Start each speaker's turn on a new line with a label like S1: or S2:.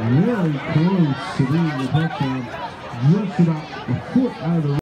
S1: very close to being the touchdown. Just about a foot out of the